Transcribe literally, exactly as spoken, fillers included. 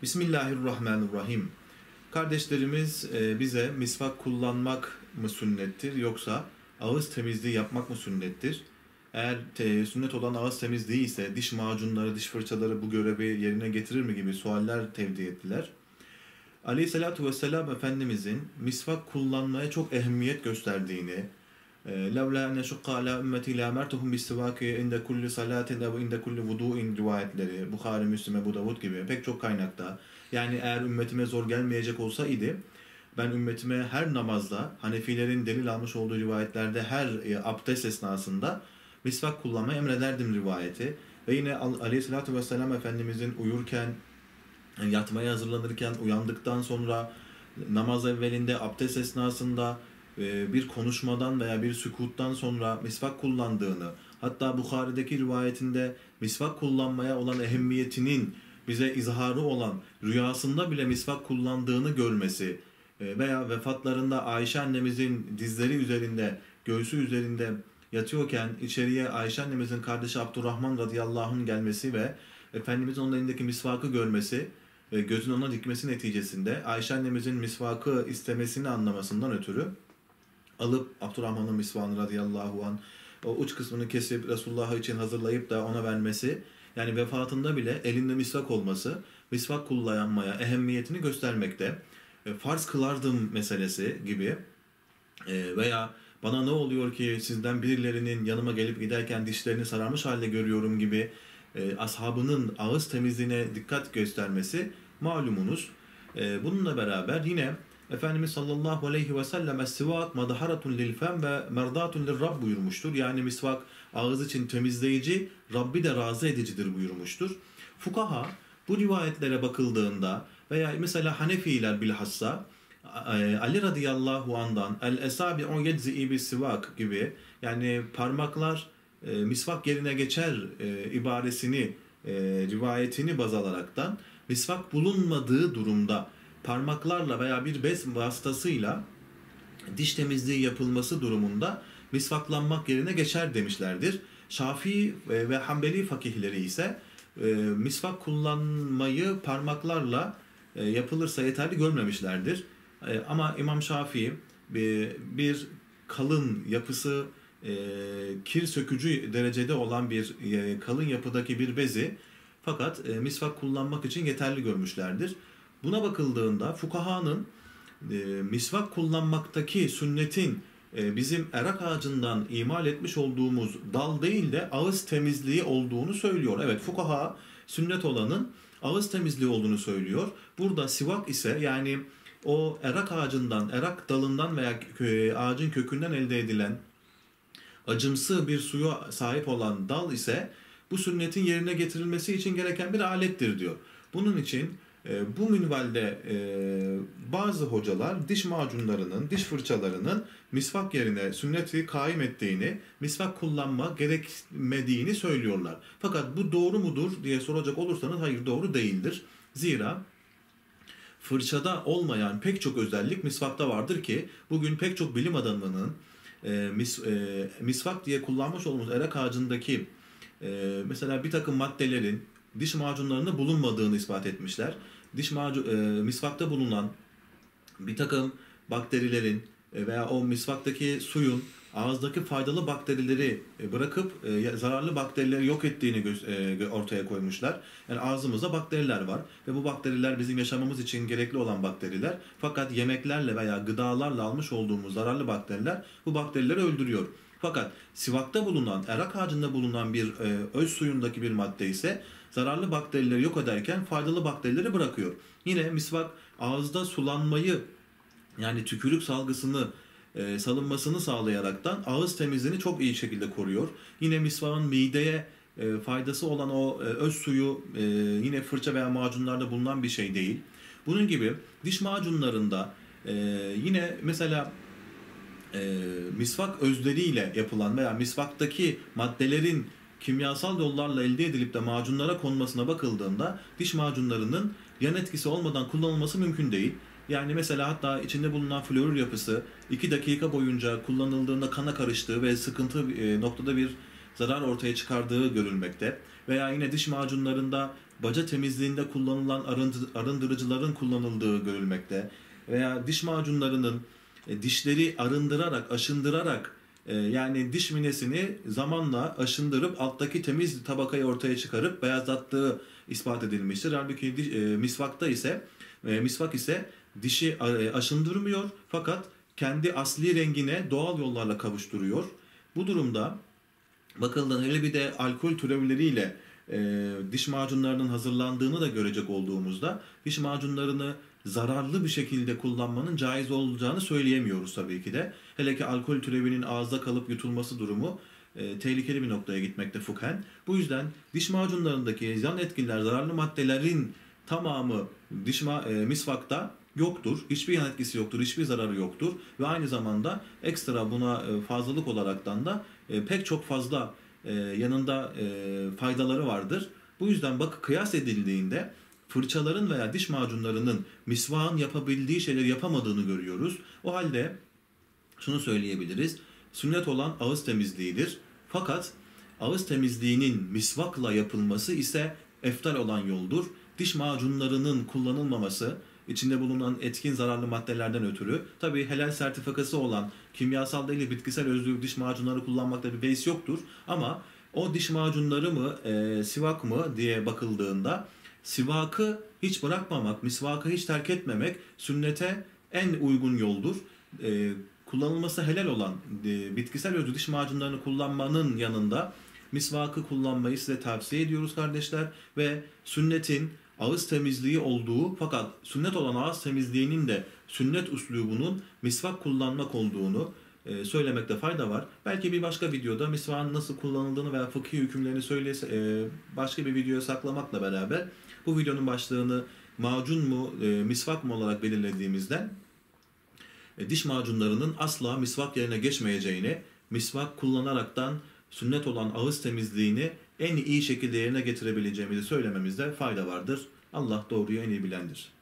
Bismillahirrahmanirrahim. Kardeşlerimiz e, bize misvak kullanmak mı sünnettir yoksa ağız temizliği yapmak mı sünnettir? Eğer te, sünnet olan ağız temizliği ise diş macunları, diş fırçaları bu görevi yerine getirir mi gibi sualler tevdi ettiler. Aleyhissalatu vesselam Efendimizin misvak kullanmaya çok ehemmiyet gösterdiğini, لَوْلَا اَنَّ شُقَّ عَلَى اُمَّتِي لَاَمَرْتُهُمْ بِالسِّوَاكِ عِنْدَ كُلِّ صَلَاتٍ اَوْ عِنْدَ كُلِّ وُضُوءٍ rivayetleri, Bukhari, Müslim, Ebu Davud gibi pek çok kaynakta, yani eğer ümmetime zor gelmeyecek olsaydı, ben ümmetime her namazda, Hanefilerin delil almış olduğu rivayetlerde her e, abdest esnasında misvak kullanmayı emrederdim rivayeti. Ve yine Aleyhisselatü Vesselam Efendimizin uyurken, yatmaya hazırlanırken, uyandıktan sonra, namaz evvelinde, abdest esnasında, bir konuşmadan veya bir sükuttan sonra misvak kullandığını, hatta Bukhari'deki rivayetinde misvak kullanmaya olan ehemmiyetinin bize izharı olan rüyasında bile misvak kullandığını görmesi veya vefatlarında Ayşe annemizin dizleri üzerinde, göğsü üzerinde yatıyorken içeriye Ayşe annemizin kardeşi Abdurrahman radıyallahu anh gelmesi ve Efendimizin onun elindeki misvakı görmesi, gözün ona dikmesi neticesinde Ayşe annemizin misvakı istemesini anlamasından ötürü alıp Abdurrahman'ın misvağını radıyallahu anh o uç kısmını kesip Resulullah için hazırlayıp da ona vermesi, yani vefatında bile elinde misvak olması misvak kullanmaya ehemmiyetini göstermekte. E, farz kılardım meselesi gibi e, veya bana ne oluyor ki sizden birilerinin yanıma gelip giderken dişlerini sararmış halde görüyorum gibi e, ashabının ağız temizliğine dikkat göstermesi malumunuz. E, bununla beraber yine Efendimiz sallallahu aleyhi ve sellem es-sivak madaharatun lil fem ve merdatun lir Rabb buyurmuştur. Yani misvak ağız için temizleyici, Rabbi de razı edicidir buyurmuştur. Fukaha bu rivayetlere bakıldığında veya mesela Hanefiler bilhassa Ali radıyallahu andan el esabi'u yeczi'i bis sivak gibi, yani parmaklar e, misvak yerine geçer e, ibaresini e, rivayetini baz alaraktan misvak bulunmadığı durumda parmaklarla veya bir bez vasıtasıyla diş temizliği yapılması durumunda misvaklanmak yerine geçer demişlerdir. Şafii ve Hanbeli fakihleri ise e, misvak kullanmayı parmaklarla e, yapılırsa yeterli görmemişlerdir. E, ama İmam Şafii bir, bir kalın yapısı e, kir sökücü derecede olan bir e, kalın yapıdaki bir bezi fakat e, misvak kullanmak için yeterli görmüşlerdir. Buna bakıldığında fukahanın e, misvak kullanmaktaki sünnetin e, bizim erak ağacından imal etmiş olduğumuz dal değil de ağız temizliği olduğunu söylüyor. Evet, fukaha sünnet olanın ağız temizliği olduğunu söylüyor. Burada sivak ise, yani o erak ağacından, erak dalından veya ağacın kökünden elde edilen acımsı bir suya sahip olan dal ise bu sünnetin yerine getirilmesi için gereken bir alettir diyor. Bunun için e, bu minvalde e, bazı hocalar diş macunlarının, diş fırçalarının misvak yerine sünneti kaim ettiğini, misvak kullanma gerekmediğini söylüyorlar. Fakat bu doğru mudur diye soracak olursanız hayır, doğru değildir. Zira fırçada olmayan pek çok özellik misvakta vardır ki bugün pek çok bilim adamının e, mis, e, misvak diye kullanmış olduğumuz erak ağacındaki e, mesela bir takım maddelerin diş macunlarında bulunmadığını ispat etmişler. Diş macun, e, misvakta bulunan bir takım bakterilerin e, veya o misvaktaki suyun ağızdaki faydalı bakterileri bırakıp e, zararlı bakterileri yok ettiğini göz, e, ortaya koymuşlar. Yani ağzımızda bakteriler var ve bu bakteriler bizim yaşamamız için gerekli olan bakteriler. Fakat yemeklerle veya gıdalarla almış olduğumuz zararlı bakteriler bu bakterileri öldürüyor. Fakat sivakta bulunan, erak ağacında bulunan bir e, öz suyundaki bir madde ise zararlı bakterileri yok ederken faydalı bakterileri bırakıyor. Yine misvak ağızda sulanmayı, yani tükürük salgısını e, salınmasını sağlayaraktan ağız temizliğini çok iyi şekilde koruyor. Yine misvakın mideye e, faydası olan o e, öz suyu e, yine fırça veya macunlarda bulunan bir şey değil. Bunun gibi diş macunlarında e, yine mesela e, misvak özleriyle yapılan veya misvaktaki maddelerin kimyasal yollarla elde edilip de macunlara konmasına bakıldığında diş macunlarının yan etkisi olmadan kullanılması mümkün değil. Yani mesela hatta içinde bulunan florür yapısı iki dakika boyunca kullanıldığında kana karıştığı ve sıkıntı noktada bir zarar ortaya çıkardığı görülmekte. Veya yine diş macunlarında baca temizliğinde kullanılan arındırıcıların kullanıldığı görülmekte. Veya diş macunlarının e, dişleri arındırarak, aşındırarak e, yani diş minesini zamanla aşındırıp alttaki temiz tabakayı ortaya çıkarıp beyazlattığı ispat edilmiştir. Halbuki diş, e, misvakta ise e, misvak ise dişi e, aşındırmıyor fakat kendi asli rengine doğal yollarla kavuşturuyor. Bu durumda bakıldığında hele bir de alkol türevleriyle e, diş macunlarının hazırlandığını da görecek olduğumuzda diş macunlarını zararlı bir şekilde kullanmanın caiz olacağını söyleyemiyoruz tabii ki de. Hele ki alkol türevinin ağızda kalıp yutulması durumu e, tehlikeli bir noktaya gitmekte fıkhen. Bu yüzden diş macunlarındaki yan etkiler, zararlı maddelerin tamamı diş ma e, misvakta yoktur. Hiçbir yan etkisi yoktur, hiçbir zararı yoktur ve aynı zamanda ekstra buna e, fazlalık olaraktan da e, pek çok fazla e, yanında e, faydaları vardır. Bu yüzden bak kıyas edildiğinde fırçaların veya diş macunlarının misvağın yapabildiği şeyleri yapamadığını görüyoruz. O halde şunu söyleyebiliriz. Sünnet olan ağız temizliğidir. Fakat ağız temizliğinin misvakla yapılması ise eftal olan yoldur. Diş macunlarının kullanılmaması içinde bulunan etkin zararlı maddelerden ötürü tabii helal sertifikası olan kimyasal değil bitkisel özlü diş macunları kullanmakta bir beis yoktur. Ama o diş macunları mı e, sivak mı diye bakıldığında sivakı hiç bırakmamak, misvakı hiç terk etmemek sünnete en uygun yoldur. E, kullanılması helal olan e, bitkisel özlü diş macunlarını kullanmanın yanında misvakı kullanmayı size tavsiye ediyoruz kardeşler ve sünnetin ağız temizliği olduğu fakat sünnet olan ağız temizliğinin de sünnet üslubunun misvak kullanmak olduğunu e, söylemekte fayda var. Belki bir başka videoda misvakın nasıl kullanıldığını veya fıkhi hükümlerini söylese, e, başka bir videoya saklamakla beraber bu videonun başlığını macun mu, e, misvak mı olarak belirlediğimizden e, diş macunlarının asla misvak yerine geçmeyeceğini, misvak kullanaraktan sünnet olan ağız temizliğini en iyi şekilde yerine getirebileceğimizi söylememizde fayda vardır. Allah doğruyu en iyi bilendir.